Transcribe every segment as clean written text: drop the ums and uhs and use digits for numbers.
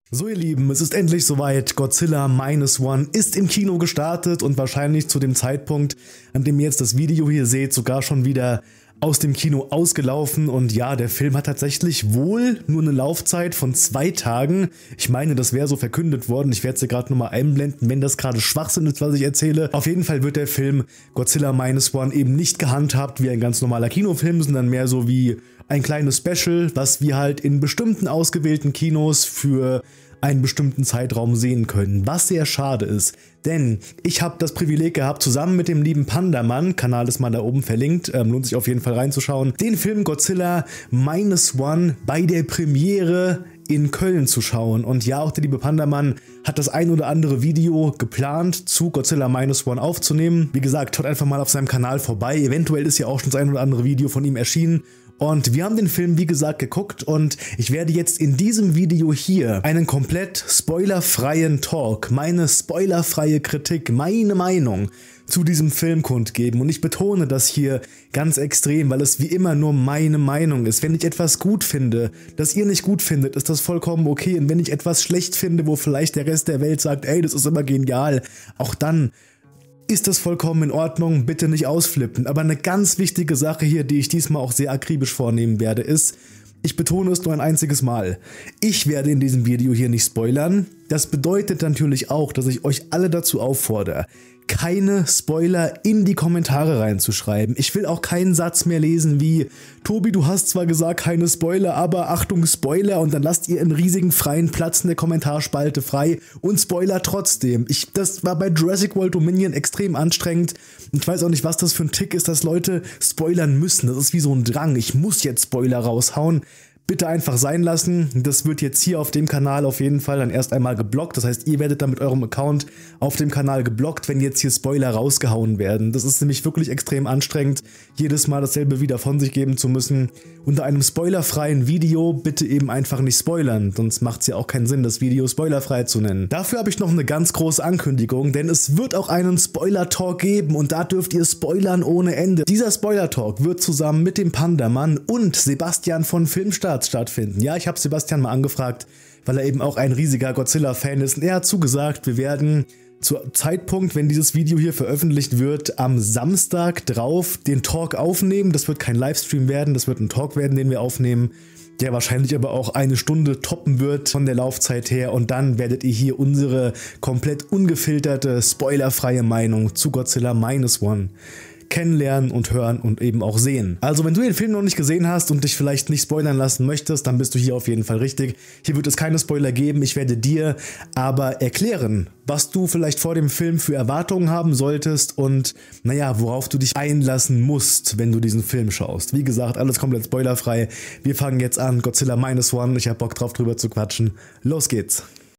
So ihr Lieben, es ist endlich soweit. Godzilla Minus One ist im Kino gestartet und wahrscheinlich zu dem Zeitpunkt, an dem ihr jetzt das Video hier seht, sogar schon wieder aus dem Kino ausgelaufen. Und ja, der Film hat tatsächlich wohl nur eine Laufzeit von 2 Tagen. Ich meine, das wäre so verkündet worden. Ich werde es hier gerade nochmal einblenden, wenn das gerade Schwachsinn ist, was ich erzähle. Auf jeden Fall wird der Film Godzilla Minus One eben nicht gehandhabt wie ein ganz normaler Kinofilm, sondern mehr so wie ein kleines Special, was wir halt in bestimmten ausgewählten Kinos für einen bestimmten Zeitraum sehen können, was sehr schade ist, denn ich habe das Privileg gehabt, zusammen mit dem lieben Pandamann, Kanal ist mal da oben verlinkt, lohnt sich auf jeden Fall reinzuschauen, den Film Godzilla Minus One bei der Premiere in Köln zu schauen. Und ja, auch der liebe Pandamann hat das ein oder andere Video geplant, zu Godzilla Minus One aufzunehmen. Wie gesagt, schaut einfach mal auf seinem Kanal vorbei, eventuell ist ja auch schon das ein oder andere Video von ihm erschienen. Und wir haben den Film, wie gesagt, geguckt und ich werde jetzt in diesem Video hier einen komplett spoilerfreien Talk, meine spoilerfreie Kritik, meine Meinung zu diesem Film kundgeben. Und ich betone das hier ganz extrem, weil es wie immer nur meine Meinung ist. Wenn ich etwas gut finde, das ihr nicht gut findet, ist das vollkommen okay. Und wenn ich etwas schlecht finde, wo vielleicht der Rest der Welt sagt, ey, das ist immer genial, auch dann ist das vollkommen in Ordnung, bitte nicht ausflippen. Aber eine ganz wichtige Sache hier, die ich diesmal auch sehr akribisch vornehmen werde, ist, ich betone es nur ein einziges Mal, ich werde in diesem Video hier nicht spoilern. Das bedeutet natürlich auch, dass ich euch alle dazu auffordere, keine Spoiler in die Kommentare reinzuschreiben. Ich will auch keinen Satz mehr lesen wie, Tobi, du hast zwar gesagt keine Spoiler, aber Achtung Spoiler, und dann lasst ihr einen riesigen freien Platz in der Kommentarspalte frei und Spoiler trotzdem. Das war bei Jurassic World Dominion extrem anstrengend. Ich weiß auch nicht, was das für ein Tick ist, dass Leute spoilern müssen. Das ist wie so ein Drang. Ich muss jetzt Spoiler raushauen. Bitte einfach sein lassen. Das wird jetzt hier auf dem Kanal auf jeden Fall dann erst einmal geblockt. Das heißt, ihr werdet dann mit eurem Account auf dem Kanal geblockt, wenn jetzt hier Spoiler rausgehauen werden. Das ist nämlich wirklich extrem anstrengend, jedes Mal dasselbe wieder von sich geben zu müssen. Unter einem spoilerfreien Video bitte eben einfach nicht spoilern, sonst macht es ja auch keinen Sinn, das Video spoilerfrei zu nennen. Dafür habe ich noch eine ganz große Ankündigung, denn es wird auch einen Spoiler-Talk geben und da dürft ihr spoilern ohne Ende. Dieser Spoiler-Talk wird zusammen mit dem Pandamann und Sebastian von Filmstarts stattfinden. Ja, ich habe Sebastian mal angefragt, weil er eben auch ein riesiger Godzilla-Fan ist und er hat zugesagt, wir werden zu Zeitpunkt, wenn dieses Video hier veröffentlicht wird, am Samstag drauf den Talk aufnehmen. Das wird kein Livestream werden, das wird ein Talk werden, den wir aufnehmen, der wahrscheinlich aber auch 1 Stunde toppen wird von der Laufzeit her, und dann werdet ihr hier unsere komplett ungefilterte, spoilerfreie Meinung zu Godzilla Minus One kennenlernen und hören und eben auch sehen. Also wenn du den Film noch nicht gesehen hast und dich vielleicht nicht spoilern lassen möchtest, dann bist du hier auf jeden Fall richtig. Hier wird es keine Spoiler geben, ich werde dir aber erklären, was du vielleicht vor dem Film für Erwartungen haben solltest und naja, worauf du dich einlassen musst, wenn du diesen Film schaust. Wie gesagt, alles komplett spoilerfrei. Wir fangen jetzt an, Godzilla Minus One, ich hab Bock drauf drüber zu quatschen. Los geht's!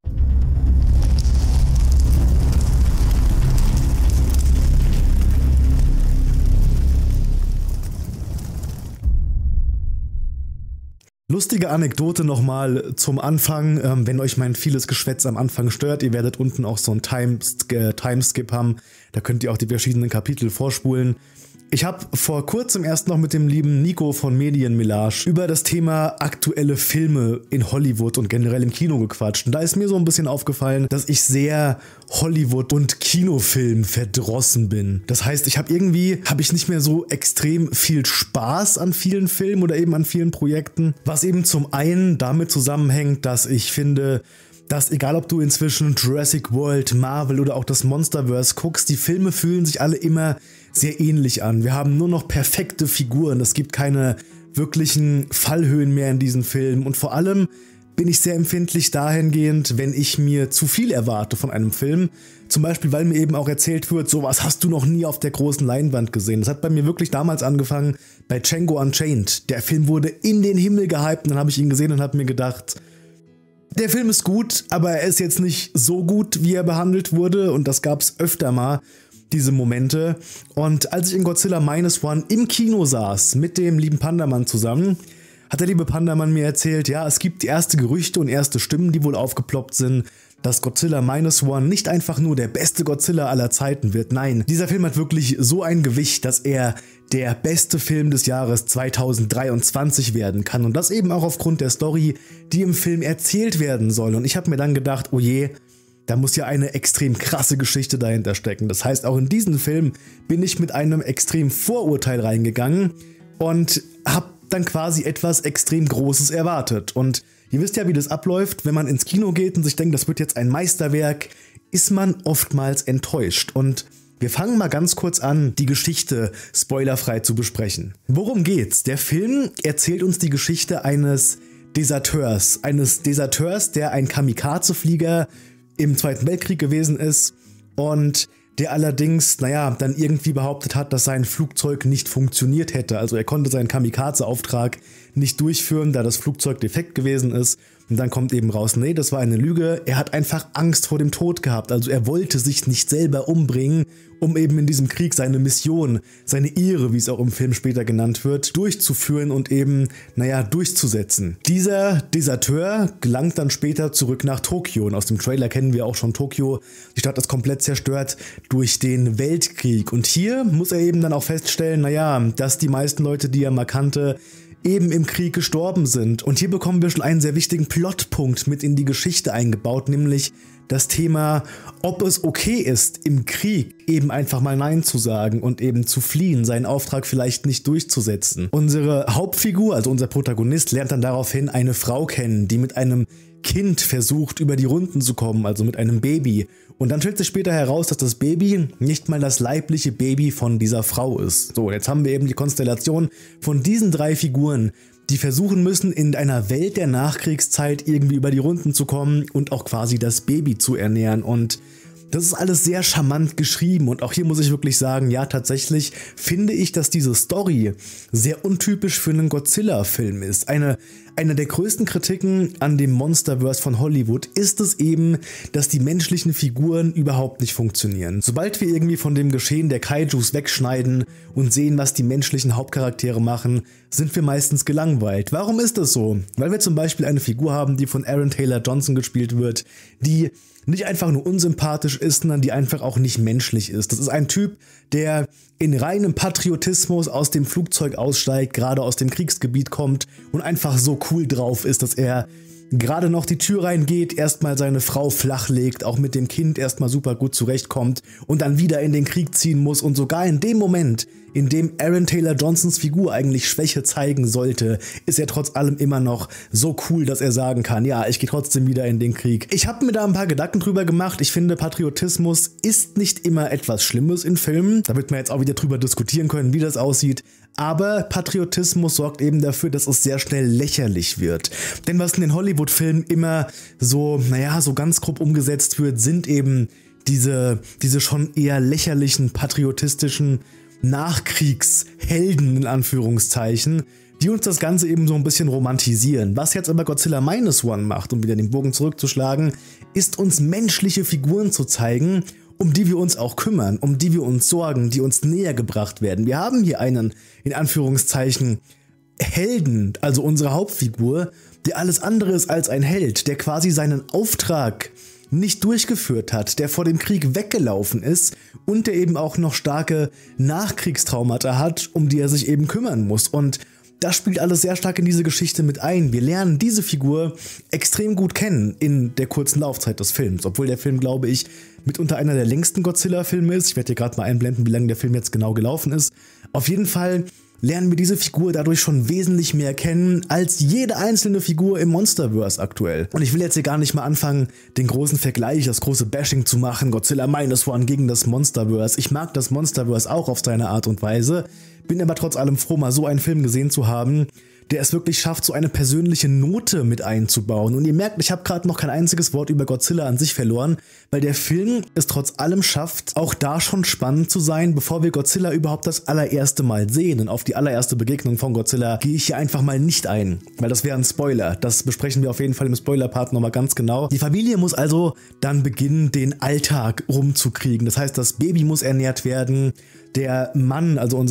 Lustige Anekdote nochmal zum Anfang, wenn euch mein vieles Geschwätz am Anfang stört, ihr werdet unten auch so ein Timeskip haben, da könnt ihr auch die verschiedenen Kapitel vorspulen. Ich habe vor kurzem erst noch mit dem lieben Nico von Medienmillage über das Thema aktuelle Filme in Hollywood und generell im Kino gequatscht. Und da ist mir so ein bisschen aufgefallen, dass ich sehr Hollywood- und Kinofilm verdrossen bin. Das heißt, habe ich nicht mehr so extrem viel Spaß an vielen Filmen oder eben an vielen Projekten. Was eben zum einen damit zusammenhängt, dass ich finde, dass egal ob du inzwischen Jurassic World, Marvel oder auch das Monsterverse guckst, die Filme fühlen sich alle immer sehr ähnlich an. Wir haben nur noch perfekte Figuren, es gibt keine wirklichen Fallhöhen mehr in diesen Filmen und vor allem bin ich sehr empfindlich dahingehend, wenn ich mir zu viel erwarte von einem Film. Zum Beispiel, weil mir eben auch erzählt wird, sowas hast du noch nie auf der großen Leinwand gesehen. Das hat bei mir wirklich damals angefangen bei Django Unchained. Der Film wurde in den Himmel gehypt und dann habe ich ihn gesehen und habe mir gedacht, der Film ist gut, aber er ist jetzt nicht so gut, wie er behandelt wurde, und das gab es öfter mal, diese Momente. Und als ich in Godzilla Minus One im Kino saß, mit dem lieben Pandamann zusammen, hat der liebe Pandamann mir erzählt, ja, es gibt erste Gerüchte und erste Stimmen, die wohl aufgeploppt sind, dass Godzilla Minus One nicht einfach nur der beste Godzilla aller Zeiten wird. Nein, dieser Film hat wirklich so ein Gewicht, dass er der beste Film des Jahres 2023 werden kann. Und das eben auch aufgrund der Story, die im Film erzählt werden soll. Und ich habe mir dann gedacht, oh je, da muss ja eine extrem krasse Geschichte dahinter stecken. Das heißt, auch in diesen Film bin ich mit einem extremen Vorurteil reingegangen und habe dann quasi etwas extrem Großes erwartet. Und ihr wisst ja, wie das abläuft, wenn man ins Kino geht und sich denkt, das wird jetzt ein Meisterwerk, ist man oftmals enttäuscht. Und wir fangen mal ganz kurz an, die Geschichte spoilerfrei zu besprechen. Worum geht's? Der Film erzählt uns die Geschichte eines Deserteurs, der ein Kamikaze-Flieger im Zweiten Weltkrieg gewesen ist und der allerdings, dann irgendwie behauptet hat, dass sein Flugzeug nicht funktioniert hätte. Also er konnte seinen Kamikaze-Auftrag nicht durchführen, da das Flugzeug defekt gewesen ist. Und dann kommt eben raus, nee, das war eine Lüge. Er hat einfach Angst vor dem Tod gehabt. Also er wollte sich nicht selber umbringen, um eben in diesem Krieg seine Mission, seine Ehre, wie es auch im Film später genannt wird, durchzuführen und eben, durchzusetzen. Dieser Deserteur gelangt dann später zurück nach Tokio. Und aus dem Trailer kennen wir auch schon Tokio. Die Stadt ist komplett zerstört durch den Weltkrieg. Und hier muss er eben dann auch feststellen, dass die meisten Leute, die er mal kannte, eben im Krieg gestorben sind. Und hier bekommen wir schon einen sehr wichtigen Plotpunkt mit in die Geschichte eingebaut, nämlich das Thema, ob es okay ist, im Krieg eben einfach mal Nein zu sagen und eben zu fliehen, seinen Auftrag vielleicht nicht durchzusetzen. Unsere Hauptfigur, also unser Protagonist, lernt dann daraufhin eine Frau kennen, die mit einem Kind versucht, über die Runden zu kommen, also mit einem Baby. Und dann stellt sich später heraus, dass das Baby nicht mal das leibliche Baby von dieser Frau ist. So, jetzt haben wir eben die Konstellation von diesen drei Figuren, die versuchen müssen, in einer Welt der Nachkriegszeit irgendwie über die Runden zu kommen und auch quasi das Baby zu ernähren. Und das ist alles sehr charmant geschrieben und auch hier muss ich wirklich sagen, ja, tatsächlich finde ich, dass diese Story sehr untypisch für einen Godzilla-Film ist. Eine der größten Kritiken an dem Monsterverse von Hollywood ist es eben, dass die menschlichen Figuren überhaupt nicht funktionieren. Sobald wir irgendwie von dem Geschehen der Kaijus wegschneiden und sehen, was die menschlichen Hauptcharaktere machen, sind wir meistens gelangweilt. Warum ist das so? Weil wir zum Beispiel eine Figur haben, die von Aaron Taylor Johnson gespielt wird, die nicht einfach nur unsympathisch ist, sondern die einfach auch nicht menschlich ist. Das ist ein Typ, der in reinem Patriotismus aus dem Flugzeug aussteigt, gerade aus dem Kriegsgebiet kommt und einfach so cool drauf ist, dass er gerade noch die Tür reingeht, erstmal seine Frau flachlegt, auch mit dem Kind erstmal super gut zurechtkommt und dann wieder in den Krieg ziehen muss und sogar in dem Moment, in dem Aaron Taylor Johnsons Figur eigentlich Schwäche zeigen sollte, ist er trotz allem immer noch so cool, dass er sagen kann, ja, ich gehe trotzdem wieder in den Krieg. Ich habe mir da ein paar Gedanken drüber gemacht. Ich finde, Patriotismus ist nicht immer etwas Schlimmes in Filmen. Da wird man jetzt auch wieder drüber diskutieren können, wie das aussieht. Aber Patriotismus sorgt eben dafür, dass es sehr schnell lächerlich wird. Denn was in den Hollywood-Filmen immer so, so ganz grob umgesetzt wird, sind eben diese schon eher lächerlichen, patriotistischen Nachkriegshelden in Anführungszeichen, die uns das Ganze eben so ein bisschen romantisieren. Was jetzt aber Godzilla Minus One macht, um wieder den Bogen zurückzuschlagen, ist uns menschliche Figuren zu zeigen, um die wir uns auch kümmern, um die wir uns sorgen, die uns näher gebracht werden. Wir haben hier einen, in Anführungszeichen, Helden, also unsere Hauptfigur, der alles andere ist als ein Held, der quasi seinen Auftrag nicht durchgeführt hat, der vor dem Krieg weggelaufen ist und der eben auch noch starke Nachkriegstraumata hat, um die er sich eben kümmern muss. Und das spielt alles sehr stark in diese Geschichte mit ein. Wir lernen diese Figur extrem gut kennen in der kurzen Laufzeit des Films, obwohl der Film, glaube ich, mitunter einer der längsten Godzilla-Filme ist. Ich werde dir gerade mal einblenden, wie lange der Film jetzt genau gelaufen ist. Auf jeden Fall lernen wir diese Figur dadurch schon wesentlich mehr kennen als jede einzelne Figur im Monsterverse aktuell. Und ich will jetzt hier gar nicht mal anfangen, den großen Vergleich, das große Bashing zu machen, Godzilla Minus One gegen das Monsterverse. Ich mag das Monsterverse auch auf seine Art und Weise, bin aber trotz allem froh, mal so einen Film gesehen zu haben, der es wirklich schafft, so eine persönliche Note mit einzubauen. Und ihr merkt, ich habe gerade noch kein einziges Wort über Godzilla an sich verloren, weil der Film es trotz allem schafft, auch da schon spannend zu sein, bevor wir Godzilla überhaupt das allererste Mal sehen. Und auf die allererste Begegnung von Godzilla gehe ich hier einfach mal nicht ein, weil das wäre ein Spoiler. Das besprechen wir auf jeden Fall im Spoiler-Part nochmal ganz genau. Die Familie muss also dann beginnen, den Alltag rumzukriegen. Das heißt, das Baby muss ernährt werden. Der Mann, also unsere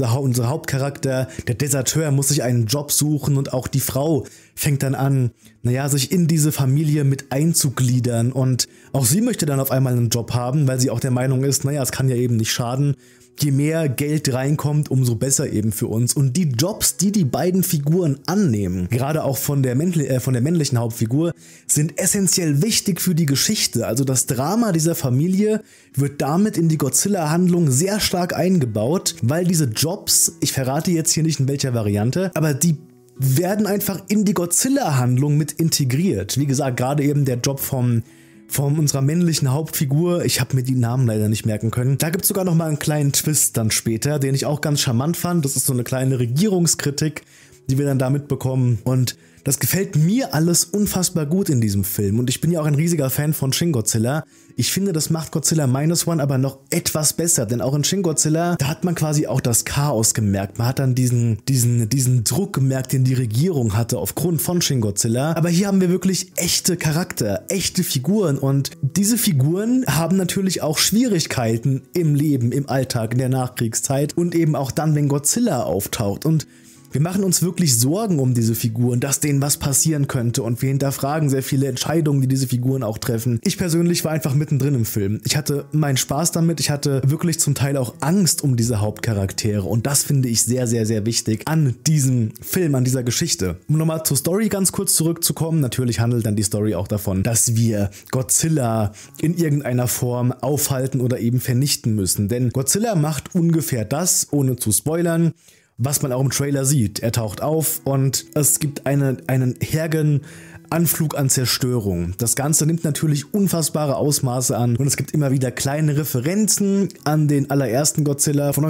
unser Hauptcharakter, der Deserteur, muss sich einen Job suchen und auch die Frau fängt dann an, naja, sich in diese Familie mit einzugliedern und auch sie möchte dann auf einmal einen Job haben, weil sie auch der Meinung ist, naja, es kann ja eben nicht schaden. Je mehr Geld reinkommt, umso besser eben für uns. Und die Jobs, die die beiden Figuren annehmen, gerade auch von der männlichen Hauptfigur, sind essentiell wichtig für die Geschichte. Also das Drama dieser Familie wird damit in die Godzilla-Handlung sehr stark eingebaut, weil diese Jobs, ich verrate jetzt hier nicht in welcher Variante, aber die werden einfach in die Godzilla-Handlung mit integriert. Wie gesagt, gerade eben der Job von unserer männlichen Hauptfigur, ich habe mir die Namen leider nicht merken können. Da gibt es sogar noch mal einen kleinen Twist dann später, den ich auch ganz charmant fand. Das ist so eine kleine Regierungskritik, die wir dann da mitbekommen. Und das gefällt mir alles unfassbar gut in diesem Film. Und ich bin ja auch ein riesiger Fan von Shin Godzilla. Ich finde, das macht Godzilla Minus One aber noch etwas besser. Denn auch in Shin Godzilla, da hat man quasi auch das Chaos gemerkt. Man hat dann diesen Druck gemerkt, den die Regierung hatte aufgrund von Shin Godzilla. Aber hier haben wir wirklich echte Charakter, echte Figuren. Und diese Figuren haben natürlich auch Schwierigkeiten im Leben, im Alltag, in der Nachkriegszeit. Und eben auch dann, wenn Godzilla auftaucht. Und wir machen uns wirklich Sorgen um diese Figuren, dass denen was passieren könnte und wir hinterfragen sehr viele Entscheidungen, die diese Figuren auch treffen. Ich persönlich war einfach mittendrin im Film. Ich hatte meinen Spaß damit, ich hatte wirklich zum Teil auch Angst um diese Hauptcharaktere und das finde ich sehr, sehr, sehr wichtig an diesem Film, an dieser Geschichte. Um nochmal zur Story ganz kurz zurückzukommen, natürlich handelt dann die Story auch davon, dass wir Godzilla in irgendeiner Form aufhalten oder eben vernichten müssen. Denn Godzilla macht ungefähr das, ohne zu spoilern, was man auch im Trailer sieht. Er taucht auf und es gibt einen hergen Anflug an Zerstörung. Das Ganze nimmt natürlich unfassbare Ausmaße an und es gibt immer wieder kleine Referenzen an den allerersten Godzilla von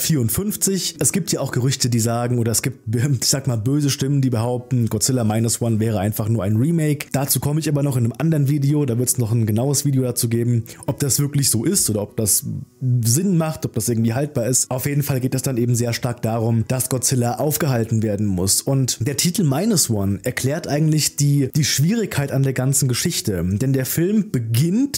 1954. Es gibt ja auch Gerüchte, die sagen, oder es gibt, ich sag mal, böse Stimmen, die behaupten, Godzilla Minus One wäre einfach nur ein Remake. Dazu komme ich aber noch in einem anderen Video, da wird es noch ein genaues Video dazu geben, ob das wirklich so ist oder ob das Sinn macht, ob das irgendwie haltbar ist. Auf jeden Fall geht es dann eben sehr stark darum, dass Godzilla aufgehalten werden muss. Und der Titel Minus One erklärt eigentlich die Schwierigkeit an der ganzen Geschichte. Denn der Film beginnt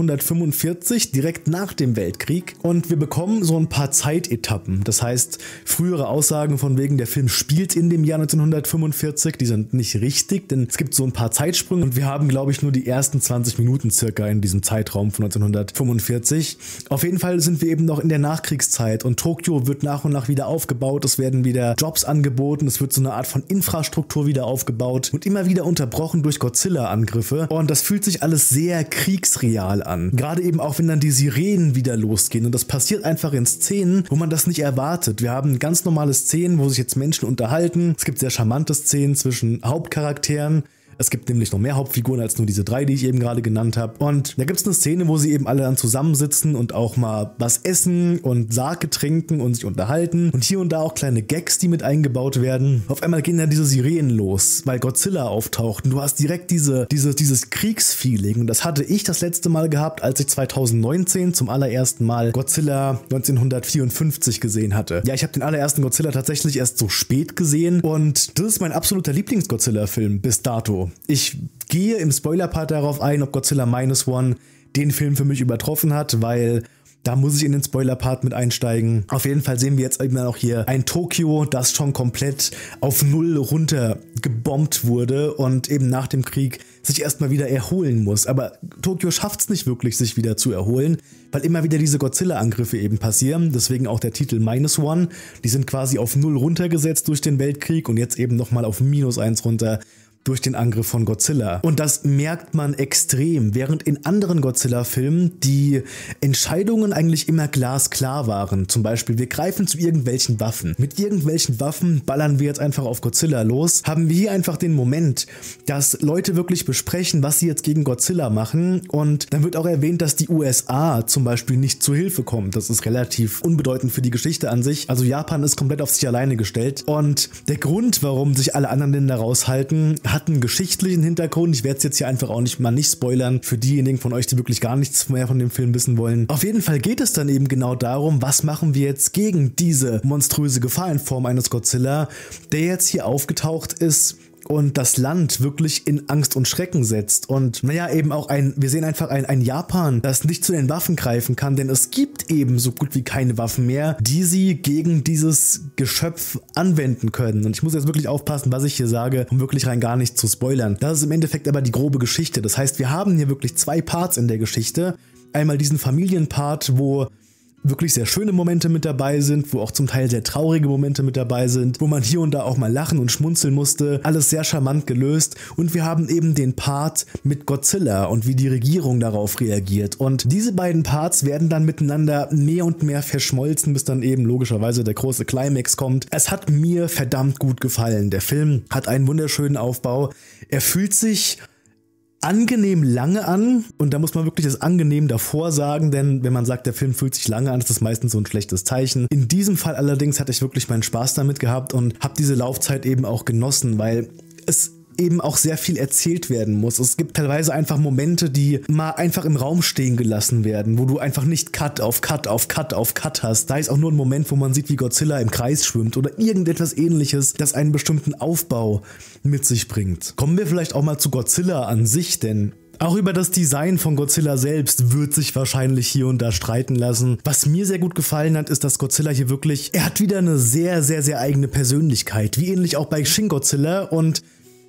1945, direkt nach dem Weltkrieg. Und wir bekommen so ein paar Zeitetappen. Das heißt, frühere Aussagen von wegen, der Film spielt in dem Jahr 1945, die sind nicht richtig, denn es gibt so ein paar Zeitsprünge. Und wir haben, glaube ich, nur die ersten 20 Minuten circa in diesem Zeitraum von 1945. Auf jeden Fall sind wir eben noch in der Nachkriegszeit und Tokio wird nach und nach wieder aufgebaut. Es werden wieder Jobs angeboten. Es wird so eine Art von Infrastruktur wieder aufgebaut und immer wieder unterbrochen durch Godzilla-Angriffe und das fühlt sich alles sehr kriegsreal an. Gerade eben auch, wenn dann die Sirenen wieder losgehen und das passiert einfach in Szenen, wo man das nicht erwartet. Wir haben ganz normale Szenen, wo sich jetzt Menschen unterhalten. Es gibt sehr charmante Szenen zwischen Hauptcharakteren. Es gibt nämlich noch mehr Hauptfiguren als nur diese drei, die ich eben gerade genannt habe. Und da gibt es eine Szene, wo sie eben alle dann zusammensitzen und auch mal was essen und Sake trinken und sich unterhalten. Und hier und da auch kleine Gags, die mit eingebaut werden. Auf einmal gehen dann diese Sirenen los, weil Godzilla auftaucht. Und du hast direkt dieses Kriegsfeeling. Und das hatte ich das letzte Mal gehabt, als ich 2019 zum allerersten Mal Godzilla 1954 gesehen hatte. Ja, ich habe den allerersten Godzilla tatsächlich erst so spät gesehen. Und das ist mein absoluter Lieblings-Godzilla-Film bis dato. Ich gehe im Spoiler-Part darauf ein, ob Godzilla Minus One den Film für mich übertroffen hat, weil da muss ich in den Spoiler-Part mit einsteigen. Auf jeden Fall sehen wir jetzt eben auch hier ein Tokio, das schon komplett auf Null runter gebombt wurde und eben nach dem Krieg sich erstmal wieder erholen muss. Aber Tokio schafft es nicht wirklich, sich wieder zu erholen, weil immer wieder diese Godzilla-Angriffe eben passieren. Deswegen auch der Titel Minus One. Die sind quasi auf Null runtergesetzt durch den Weltkrieg und jetzt eben nochmal auf -1 runter durch den Angriff von Godzilla. Und das merkt man extrem, während in anderen Godzilla-Filmen die Entscheidungen eigentlich immer glasklar waren. Zum Beispiel, wir greifen zu irgendwelchen Waffen. Mit irgendwelchen Waffen ballern wir jetzt einfach auf Godzilla los. Haben wir hier einfach den Moment, dass Leute wirklich besprechen, was sie jetzt gegen Godzilla machen. Und dann wird auch erwähnt, dass die USA zum Beispiel nicht zu Hilfe kommt. Das ist relativ unbedeutend für die Geschichte an sich. Also Japan ist komplett auf sich alleine gestellt. Und der Grund, warum sich alle anderen Länder raushalten, hat einen geschichtlichen Hintergrund. Ich werde es jetzt hier einfach auch nicht spoilern für diejenigen von euch, die wirklich gar nichts mehr von dem Film wissen wollen. Auf jeden Fall geht es dann eben genau darum, was machen wir jetzt gegen diese monströse Gefahr in Form eines Godzilla, der jetzt hier aufgetaucht ist und das Land wirklich in Angst und Schrecken setzt. Und naja, eben auch wir sehen einfach ein Japan, das nicht zu den Waffen greifen kann, denn es gibt eben so gut wie keine Waffen mehr, die sie gegen dieses Geschöpf anwenden können. Und ich muss jetzt wirklich aufpassen, was ich hier sage, um wirklich rein gar nicht zu spoilern. Das ist im Endeffekt aber die grobe Geschichte. Das heißt, wir haben hier wirklich zwei Parts in der Geschichte. Einmal diesen Familienpart, wo wirklich sehr schöne Momente mit dabei sind, wo auch zum Teil sehr traurige Momente mit dabei sind, wo man hier und da auch mal lachen und schmunzeln musste. Alles sehr charmant gelöst. Und wir haben eben den Part mit Godzilla und wie die Regierung darauf reagiert. Und diese beiden Parts werden dann miteinander mehr und mehr verschmolzen, bis dann eben logischerweise der große Climax kommt. Es hat mir verdammt gut gefallen. Der Film hat einen wunderschönen Aufbau. Er fühlt sich angenehm lange an, und da muss man wirklich das angenehm davor sagen, denn wenn man sagt, der Film fühlt sich lange an, ist das meistens so ein schlechtes Zeichen. In diesem Fall allerdings hatte ich wirklich meinen Spaß damit gehabt und habe diese Laufzeit eben auch genossen, weil es eben auch sehr viel erzählt werden muss. Es gibt teilweise einfach Momente, die mal einfach im Raum stehen gelassen werden, wo du einfach nicht Cut auf Cut auf Cut auf Cut hast. Da ist auch nur ein Moment, wo man sieht, wie Godzilla im Kreis schwimmt oder irgendetwas Ähnliches, das einen bestimmten Aufbau mit sich bringt. Kommen wir vielleicht auch mal zu Godzilla an sich, denn auch über das Design von Godzilla selbst wird sich wahrscheinlich hier und da streiten lassen. Was mir sehr gut gefallen hat, ist, dass Godzilla hier wirklich, er hat wieder eine sehr, sehr, sehr eigene Persönlichkeit, wie ähnlich auch bei Shin Godzilla, und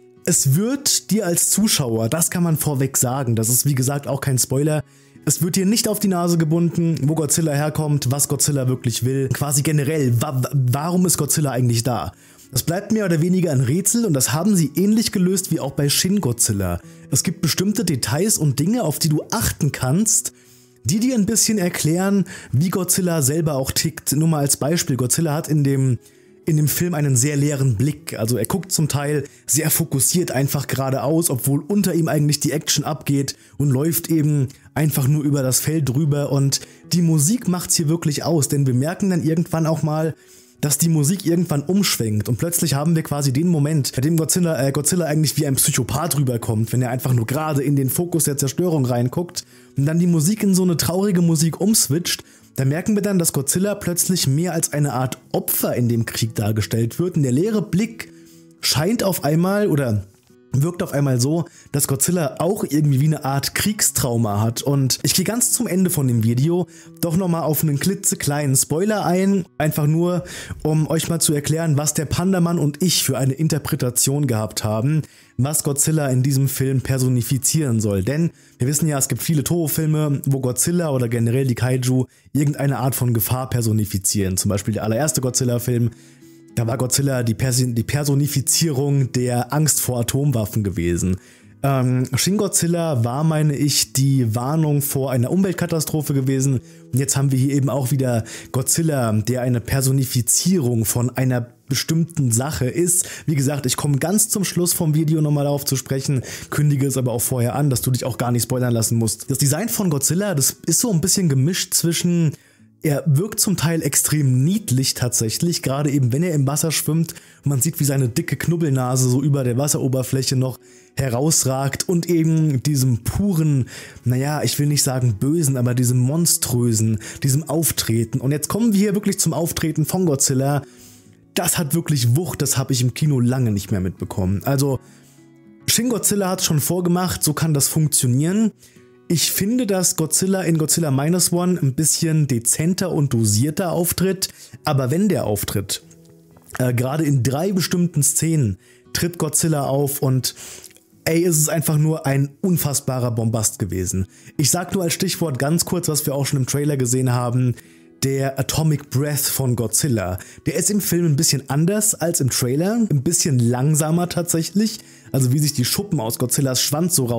es wird dir als Zuschauer, das kann man vorweg sagen, das ist wie gesagt auch kein Spoiler, es wird dir nicht auf die Nase gebunden, wo Godzilla herkommt, was Godzilla wirklich will, quasi generell, warum ist Godzilla eigentlich da? Das bleibt mehr oder weniger ein Rätsel, und das haben sie ähnlich gelöst wie auch bei Shin Godzilla. Es gibt bestimmte Details und Dinge, auf die du achten kannst, die dir ein bisschen erklären, wie Godzilla selber auch tickt. Nur mal als Beispiel, Godzilla hat in dem Film einen sehr leeren Blick. Also er guckt zum Teil sehr fokussiert einfach geradeaus, obwohl unter ihm eigentlich die Action abgeht, und läuft eben einfach nur über das Feld drüber. Und die Musik macht's hier wirklich aus, denn wir merken dann irgendwann auch mal, dass die Musik irgendwann umschwenkt, und plötzlich haben wir quasi den Moment, bei dem Godzilla eigentlich wie ein Psychopath rüberkommt, wenn er einfach nur gerade in den Fokus der Zerstörung reinguckt und dann die Musik in so eine traurige Musik umswitcht. Da merken wir dann, dass Godzilla plötzlich mehr als eine Art Opfer in dem Krieg dargestellt wird, und der leere Blick scheint auf einmal oder wirkt auf einmal so, dass Godzilla auch irgendwie wie eine Art Kriegstrauma hat. Und ich gehe ganz zum Ende von dem Video doch nochmal auf einen klitzekleinen Spoiler ein, einfach nur, um euch mal zu erklären, was der Pandamann und ich für eine Interpretation gehabt haben, was Godzilla in diesem Film personifizieren soll. Denn wir wissen ja, es gibt viele Toho-Filme, wo Godzilla oder generell die Kaiju irgendeine Art von Gefahr personifizieren. Zum Beispiel der allererste Godzilla-Film, da war Godzilla die Personifizierung der Angst vor Atomwaffen gewesen. Shin Godzilla war, meine ich, die Warnung vor einer Umweltkatastrophe gewesen. Und jetzt haben wir hier eben auch wieder Godzilla, der eine Personifizierung von einer bestimmten Sache ist. Wie gesagt, ich komme ganz zum Schluss vom Video nochmal darauf zu sprechen, kündige es aber auch vorher an, dass du dich auch gar nicht spoilern lassen musst. Das Design von Godzilla, das ist so ein bisschen gemischt zwischen... Er wirkt zum Teil extrem niedlich tatsächlich, gerade eben wenn er im Wasser schwimmt und man sieht, wie seine dicke Knubbelnase so über der Wasseroberfläche noch herausragt, und eben diesem puren, naja, ich will nicht sagen bösen, aber diesem monströsen, diesem Auftreten. Und jetzt kommen wir hier wirklich zum Auftreten von Godzilla. Das hat wirklich Wucht, das habe ich im Kino lange nicht mehr mitbekommen. Also Shin Godzilla hat es schon vorgemacht, so kann das funktionieren. Ich finde, dass Godzilla in Godzilla Minus One ein bisschen dezenter und dosierter auftritt, aber wenn der auftritt, gerade in 3 bestimmten Szenen tritt Godzilla auf, und es ist einfach nur ein unfassbarer Bombast gewesen. Ich sag nur als Stichwort ganz kurz, was wir auch schon im Trailer gesehen haben, der Atomic Breath von Godzilla. Der ist im Film ein bisschen anders als im Trailer, ein bisschen langsamer tatsächlich, also wie sich die Schuppen aus Godzillas Schwanz so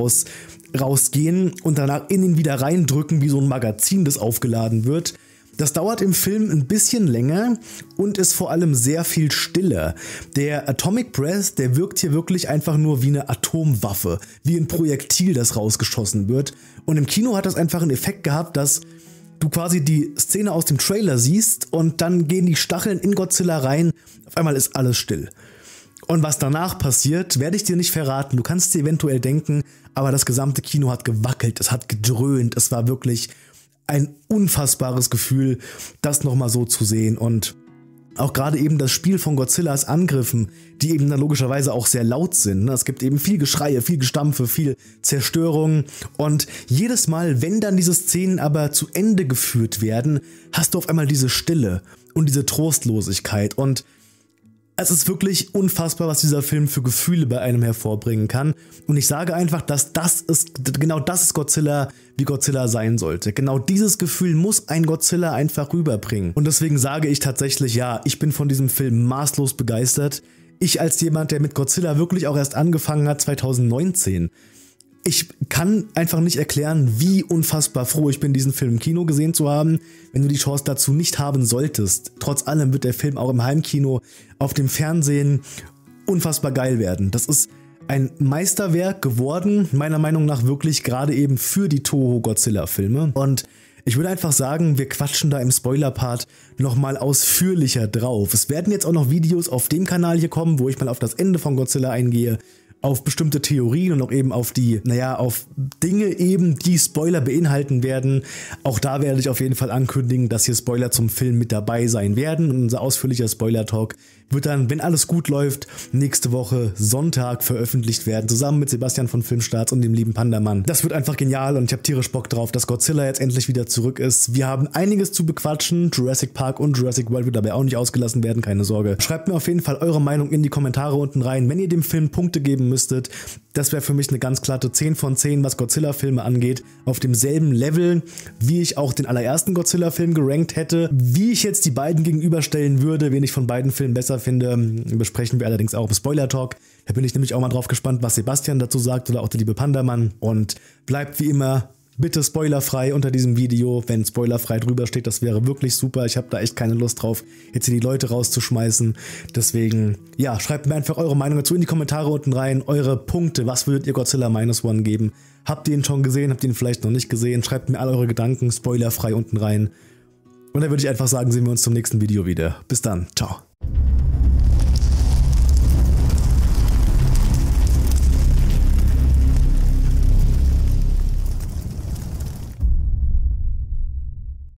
rausgehen und danach in ihn wieder reindrücken, wie so ein Magazin, das aufgeladen wird. Das dauert im Film ein bisschen länger und ist vor allem sehr viel stiller. Der Atomic Breath, der wirkt hier wirklich einfach nur wie eine Atomwaffe, wie ein Projektil, das rausgeschossen wird. Und im Kino hat das einfach einen Effekt gehabt, dass du quasi die Szene aus dem Trailer siehst und dann gehen die Stacheln in Godzilla rein, auf einmal ist alles still. Und was danach passiert, werde ich dir nicht verraten. Du kannst dir eventuell denken, aber das gesamte Kino hat gewackelt, es hat gedröhnt. Es war wirklich ein unfassbares Gefühl, das nochmal so zu sehen. Und Auch gerade eben das Spiel von Godzillas Angriffen, die eben dann logischerweise auch sehr laut sind. Es gibt eben viel Geschreie, viel Gestampfe, viel Zerstörung und jedes Mal, wenn dann diese Szenen aber zu Ende geführt werden, hast du auf einmal diese Stille und diese Trostlosigkeit und es ist wirklich unfassbar, was dieser Film für Gefühle bei einem hervorbringen kann. Und ich sage einfach, dass genau das ist Godzilla, wie Godzilla sein sollte. Genau dieses Gefühl muss ein Godzilla einfach rüberbringen. Und deswegen sage ich tatsächlich, ja, ich bin von diesem Film maßlos begeistert. Ich als jemand, der mit Godzilla wirklich auch erst angefangen hat, 2019. Ich kann einfach nicht erklären, wie unfassbar froh ich bin, diesen Film im Kino gesehen zu haben. Wenn du die Chance dazu nicht haben solltest, trotz allem wird der Film auch im Heimkino auf dem Fernsehen unfassbar geil werden. Das ist ein Meisterwerk geworden, meiner Meinung nach wirklich gerade eben für die Toho-Godzilla-Filme. Und ich würde einfach sagen, wir quatschen da im Spoiler-Part nochmal ausführlicher drauf. Es werden jetzt auch noch Videos auf dem Kanal hier kommen, wo ich mal auf das Ende von Godzilla eingehe, auf bestimmte Theorien und auch eben auf die, auf Dinge eben, die Spoiler beinhalten werden. Auch da werde ich auf jeden Fall ankündigen, dass hier Spoiler zum Film mit dabei sein werden. Und unser ausführlicher Spoiler-Talk wird dann, wenn alles gut läuft, nächste Woche Sonntag veröffentlicht werden, zusammen mit Sebastian von Filmstarts und dem lieben Pandamann. Das wird einfach genial und ich habe tierisch Bock drauf, dass Godzilla jetzt endlich wieder zurück ist. Wir haben einiges zu bequatschen, Jurassic Park und Jurassic World wird dabei auch nicht ausgelassen werden, keine Sorge. Schreibt mir auf jeden Fall eure Meinung in die Kommentare unten rein, wenn ihr dem Film Punkte geben müsstet. Das wäre für mich eine ganz glatte 10 von 10, was Godzilla-Filme angeht. Auf demselben Level, wie ich auch den allerersten Godzilla-Film gerankt hätte. Wie ich jetzt die beiden gegenüberstellen würde, wen ich von beiden Filmen besser finde, besprechen wir allerdings auch im Spoiler-Talk. Da bin ich nämlich auch mal drauf gespannt, was Sebastian dazu sagt oder auch der liebe Pandamann. Und bleibt wie immer bitte spoilerfrei unter diesem Video, wenn spoilerfrei drüber steht, das wäre wirklich super. Ich habe da echt keine Lust drauf, jetzt hier die Leute rauszuschmeißen. Deswegen, ja, schreibt mir einfach eure Meinung dazu in die Kommentare unten rein, eure Punkte, was würdet ihr Godzilla -1 geben? Habt ihr ihn schon gesehen, habt ihr ihn vielleicht noch nicht gesehen? Schreibt mir all eure Gedanken spoilerfrei unten rein. Und dann würde ich einfach sagen, sehen wir uns zum nächsten Video wieder. Bis dann, ciao.